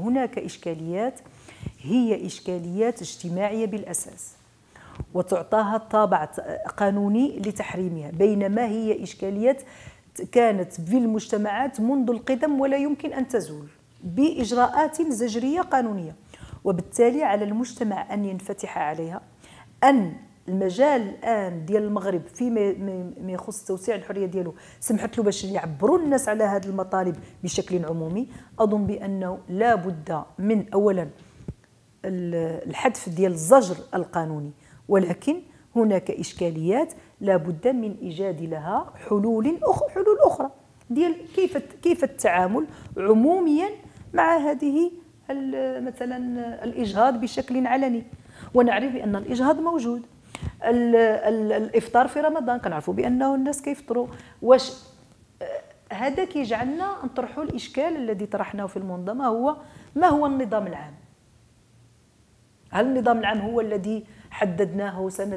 هناك إشكاليات هي إشكاليات اجتماعية بالأساس وتعطاها طابع قانوني لتحريمها، بينما هي إشكاليات كانت في المجتمعات منذ القدم ولا يمكن أن تزول بإجراءات زجرية قانونية. وبالتالي على المجتمع أن ينفتح عليها، أن المجال الآن ديال المغرب فيما يخص توسيع الحرية ديالو سمحت له باش يعبروا الناس على هذه المطالب بشكل عمومي. أظن بأنه لا بد من أولا الحذف ديال الزجر القانوني، ولكن هناك إشكاليات لا بد من إيجاد لها حلول أخرى ديال كيف التعامل عموميا مع هذه مثلا الإجهاض بشكل علني. ونعرف بأن الإجهاض موجود، الإفطار في رمضان كنعرفوا بأنه الناس كيفطروا. واش هذا كيجعلنا نطرحوا الإشكال الذي طرحناه في المنظمة، هو ما هو النظام العام؟ هل النظام العام هو الذي حددناه سنة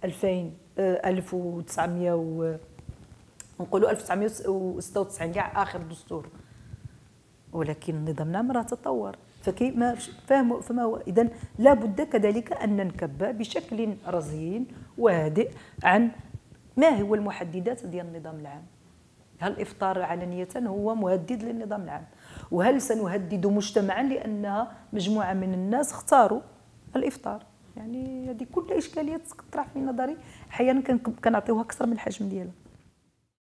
1996 كاع آخر دستور، ولكن النظام العام راه تطور، فما هو إذن لا بد كذلك أن ننكب بشكل رزين وهادئ عن ما هو المحددات ديال النظام العام. هل الإفطار علنية هو مهدد للنظام العام؟ وهل سنهدد مجتمعا لأنها مجموعة من الناس اختاروا الإفطار؟ يعني هذه كل إشكاليات تطرح في نظري أحيانا كنعطيوها أكثر من الحجم ديالها.